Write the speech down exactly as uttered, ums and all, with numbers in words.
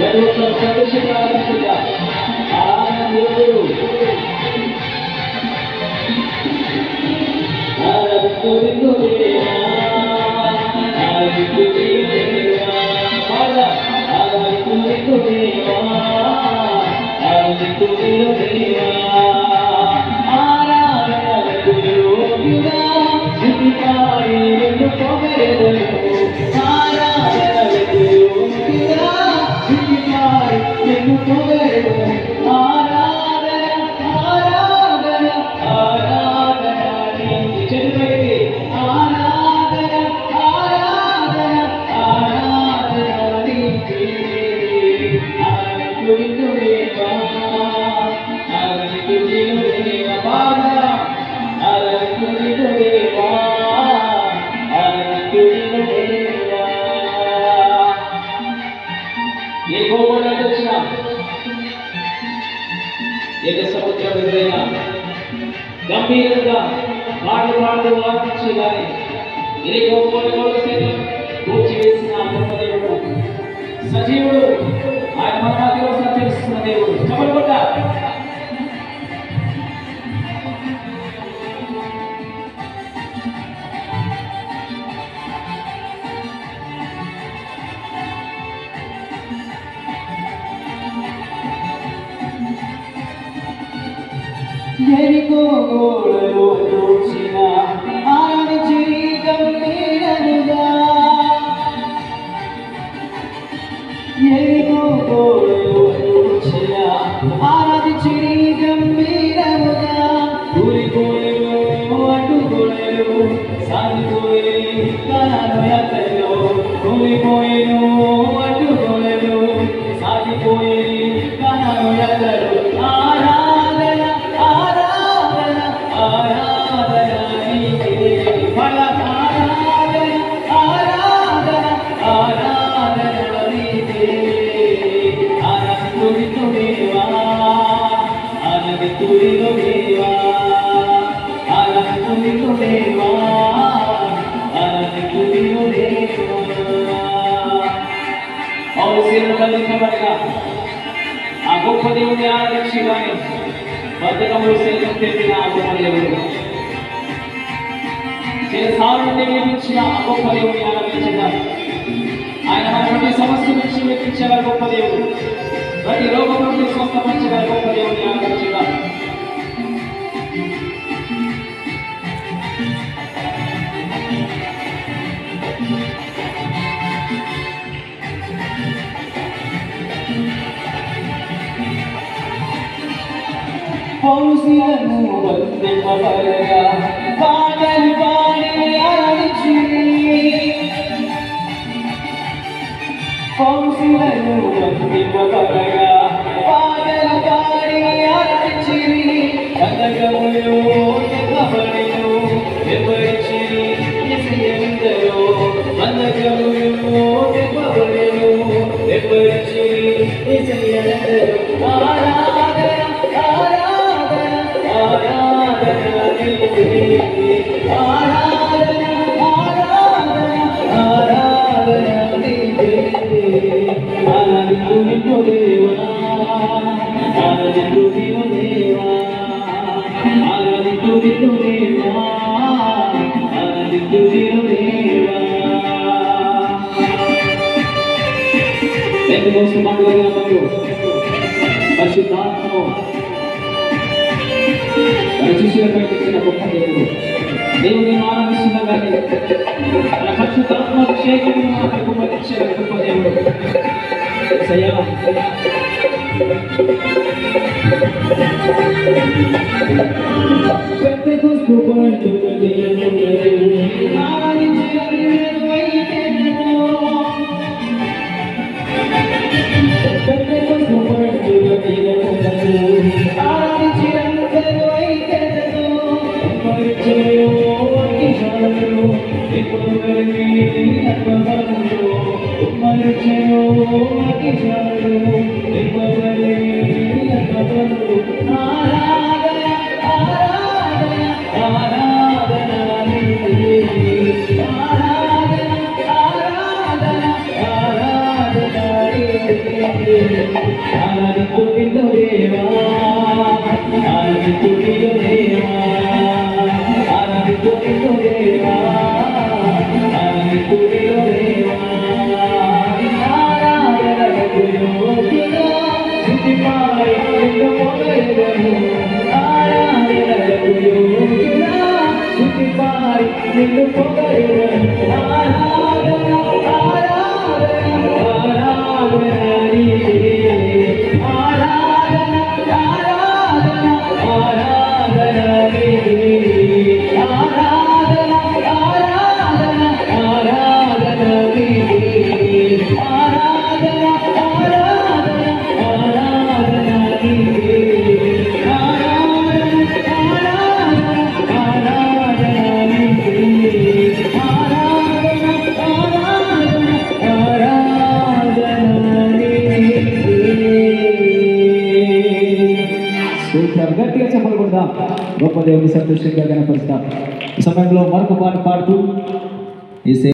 సంతోషంగా ఆరాధించుగా ఆనందుడు ఆరాధించుడు దేవా ఆరాధించుడు దేవా ఆరాధించుడు దేవా ఆరాధించుడు దేవా ఆరాధనకు యోగ్యుడా స్తుతిపాడి నిన్ను పొగడెదను ఆరాధనకు యోగ్యుడా స్తుతిపాడి నిన్ను పొగడెదను ఆరాధన ఆరాధన ఆరాధన నీకు చెడుపైకి ఆరాధన ఆరాధన ఆరాధన నీకు ఆరాధించుడు దేవా ఆరాధించుడు దేవా బాగా ఆరాధించుడు దేవా ఆరాధించుడు దేవా ఏ గోపురాలు వచ్చినా ఏక సముద్రం ఎదురైనా గంభీరంగా పాటలు పాడుతూ ఆరాధించు కానీ ఏ గోపురాలు సైతం కూర్చివేసిన బ్రహ్మదేవుడు సజీవుడు ఆయన మరణాదిలో సంచరిస్తున్న దేవుడు చెప్పబడ్డ ఎరికో గోడలో కూర్చిన ఆరాధించి గంభీరముగా ఎరికో గోడలో కూర్చిన ఆరాధించి గంభీరముగా కూలిపోయేను అడ్డుకోలేను సాగిపోయే కనను యాత్రలో కూలిపోయేను అడ్డుకోలేను సాగిపోయే కనను యాత్రలో ఆరాధన ఆరాధన ఆరాధన నీకే ఫల ఆరాధన ఆరాధన ఆరాధన నీకే ఆరాధించుడు దేవా ఆరాధించుడు దేవా ఆరాధించుడు దేవా ఆరాధించుడు దేవా और सिर बलिकबडగా ఆ గొప్ప దేవుని ఆరాధించుగాని బద్దకములు చేసిన ఆ గొప్ప దేవుడు చేసారు నియమించిన ఆ గొప్ప దేవుని ఆరాధించుగా ఆయన మన ప్రతి సమస్య నుంచి విడిపించగల గొప్ప దేవుడు ప్రతి రోగం నుండి స్వస్థపరచగల గొప్ప దేవుని ఆరాధించుగా పౌరుషులను బంధింపబడగా పాటలు పాడి ఆరాధించి పౌరుషులను బంధింపబడగా పాటలు పాడి ఆరాధించి బంధకములు తెప్పబడెను తెప్పరిచి యేసయ్యందరూ బంధకములు తెప్పబడెను తెప్పరిచి యేసయ్యందరూ ఆరాధన ఆరాధన ఆరాధన నీకే ఆరాధన ఆరాధన ఆరాధన నీకే ఆరాధించుడు దేవా ఆరాధించుడు దేవా ఆరాధించుడు దేవా ఆరాధించుడు దేవా పెంతెకోస్తు మండలంలో పరిశుద్ధాత్మను తన శిష్యులపై తెచ్చిన గొప్ప దేవుడు దేవుని ఆరాధిస్తున్న కానీ తన పరిశుద్ధాత్మ అభిషేకం మనకు పంపించిన గొప్ప దేవుడు పెంతెకోస్తు ఆరాధన ఆరాధన ఆరాధించుటకు దేవా ఆరాధించుటకు దేవా ఆరాధించుటకు దేవా ఆరాధించుటకు దేవా ఆరాధనకు యోగ్యుడా స్తుతిపాడి నిన్ను పొగడెదను ఆరాధనకు యోగ్యుడా స్తుతిపాడి నిన్ను పొగడెదను ఆరాధన ఆరాధన ఆరాధన నీకే ఆరాధన ఆరాధన ఆరాధన నీకే ఆరాధన ఆరాధన ఆరాధన నీకే ఆరాధన ఆరాధన ఆరాధన నీకే ఆరాధన ఆరాధన ఆరాధన నీకే ఆరాధన ఆరాధన స్తోత్రం. గట్టిగా చెప్పలు కొడదాం. గొప్ప దేవుని సంతోషంగా కనపరుస్తాం. ఈ సమయంలో మరొక పాట పాడుతూ ఈ